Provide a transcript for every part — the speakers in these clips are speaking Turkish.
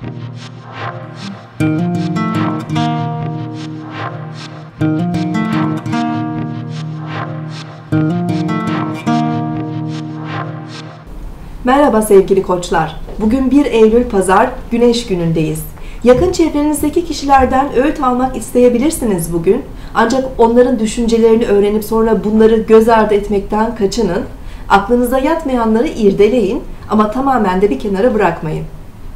Merhaba sevgili koçlar. Bugün 1 Eylül Pazar, Güneş günündeyiz. Yakın çevrenizdeki kişilerden öğüt almak isteyebilirsiniz bugün. Ancak onların düşüncelerini öğrenip sonra bunları göz ardı etmekten kaçının. Aklınıza yatmayanları irdeleyin ama tamamen de bir kenara bırakmayın.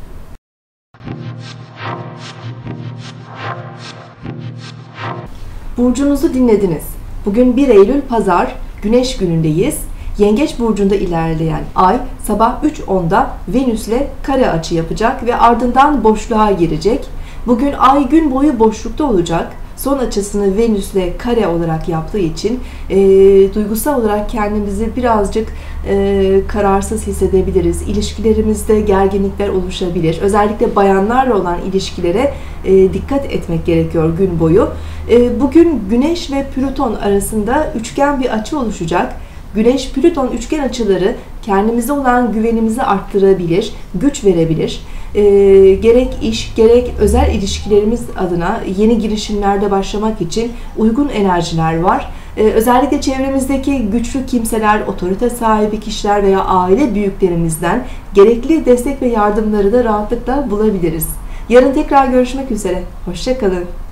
Burcunuzu dinlediniz. Bugün 1 Eylül Pazar, Güneş günündeyiz. Yengeç burcunda ilerleyen ay sabah 3:10'da Venüs'le kare açı yapacak ve ardından boşluğa girecek. Bugün ay gün boyu boşlukta olacak. Son açısını Venüs'le kare olarak yaptığı için duygusal olarak kendimizi birazcık kararsız hissedebiliriz. İlişkilerimizde gerginlikler oluşabilir. Özellikle bayanlarla olan ilişkilere dikkat etmek gerekiyor gün boyu. Bugün Güneş ve Plüton arasında üçgen bir açı oluşacak. Güneş-Plüton üçgen açıları kendimize olan güvenimizi arttırabilir, güç verebilir. Gerek iş, gerek özel ilişkilerimiz adına yeni girişimlerde başlamak için uygun enerjiler var. Özellikle çevremizdeki güçlü kimseler, otorite sahibi kişiler veya aile büyüklerimizden gerekli destek ve yardımları da rahatlıkla bulabiliriz. Yarın tekrar görüşmek üzere. Hoşça kalın.